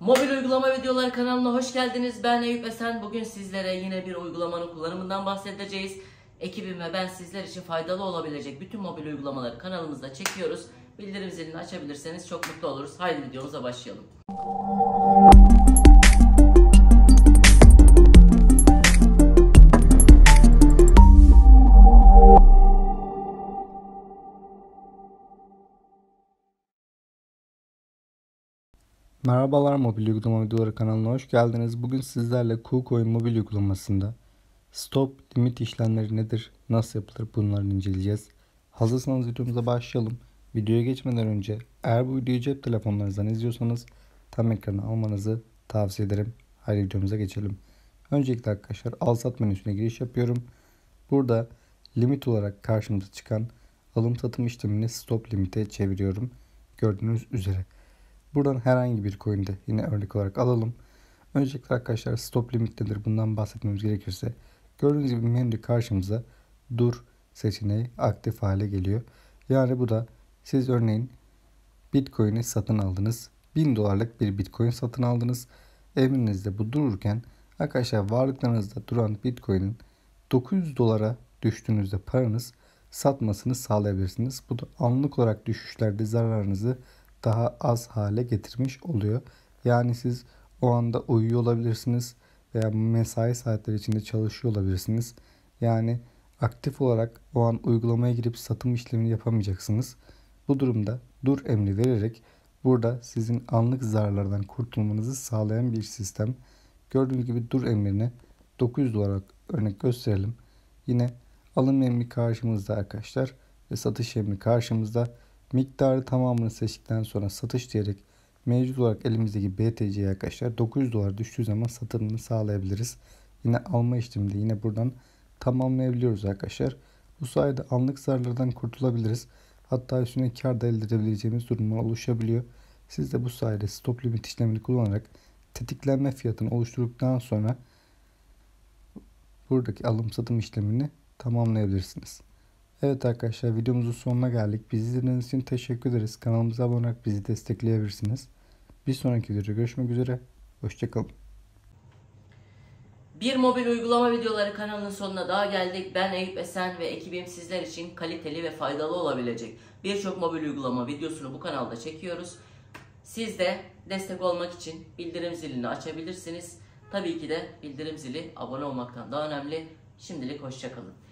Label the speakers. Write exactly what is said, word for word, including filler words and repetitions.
Speaker 1: Mobil uygulama videoları kanalına hoş geldiniz. Ben Eyüp Esen. Bugün sizlere yine bir uygulamanın kullanımından bahsedeceğiz. Ekibim ve ben sizler için faydalı olabilecek bütün mobil uygulamaları kanalımızda çekiyoruz. Bildirim zilini açabilirseniz çok mutlu oluruz. Haydi videomuza başlayalım.
Speaker 2: Merhabalar, mobil uygulama videoları kanalına hoş geldiniz. Bugün sizlerle KuCoin mobil uygulamasında stop limit işlemleri nedir, nasıl yapılır bunları inceleyeceğiz. Hazırsanız videomuza başlayalım. Videoya geçmeden önce eğer bu videoyu cep telefonlarınızdan izliyorsanız tam ekranı almanızı tavsiye ederim. Haydi videomuza geçelim. Öncelikle arkadaşlar al sat menüsüne giriş yapıyorum. Burada limit olarak karşımıza çıkan alım satım işlemini stop limite çeviriyorum. Gördüğünüz üzere. Buradan herhangi bir coin'de yine örnek olarak alalım. Öncelikle arkadaşlar stop limit nedir bundan bahsetmemiz gerekirse gördüğünüz gibi menüde karşımıza dur seçeneği aktif hale geliyor. Yani bu da siz örneğin Bitcoin'i satın aldınız. bin dolarlık bir Bitcoin satın aldınız. Evinizde bu dururken arkadaşlar varlıklarınızda duran Bitcoin'in dokuz yüz dolara düştüğünüzde paranız satmasını sağlayabilirsiniz. Bu da anlık olarak düşüşlerde zararınızı daha az hale getirmiş oluyor. Yani siz o anda uyuyor olabilirsiniz veya mesai saatleri içinde çalışıyor olabilirsiniz. Yani aktif olarak o an uygulamaya girip satım işlemini yapamayacaksınız. Bu durumda dur emri vererek burada sizin anlık zararlardan kurtulmanızı sağlayan bir sistem. Gördüğünüz gibi dur emrine dokuz yüz olarak örnek gösterelim. Yine alım emri karşımızda arkadaşlar ve satış emri karşımızda. Miktarı tamamını seçtikten sonra satış diyerek mevcut olarak elimizdeki B T C'ye arkadaşlar dokuz yüz dolar düştüğü zaman satımını sağlayabiliriz. Yine alma işleminde yine buradan tamamlayabiliyoruz arkadaşlar. Bu sayede anlık zararlardan kurtulabiliriz. Hatta üstüne kar da elde edebileceğimiz durumlar oluşabiliyor. Siz de bu sayede stop limit işlemini kullanarak tetiklenme fiyatını oluşturduktan sonra buradaki alım satım işlemini tamamlayabilirsiniz. Evet arkadaşlar, videomuzun sonuna geldik. Bizi izlediğiniz için teşekkür ederiz. Kanalımıza abone olarak bizi destekleyebilirsiniz. Bir sonraki videoda görüşmek üzere. Hoşçakalın.
Speaker 1: Bir mobil uygulama videoları kanalının sonuna daha geldik. Ben Eyüp Esen ve ekibim sizler için kaliteli ve faydalı olabilecek birçok mobil uygulama videosunu bu kanalda çekiyoruz. Siz de destek olmak için bildirim zilini açabilirsiniz. Tabii ki de bildirim zili abone olmaktan daha önemli. Şimdilik hoşçakalın.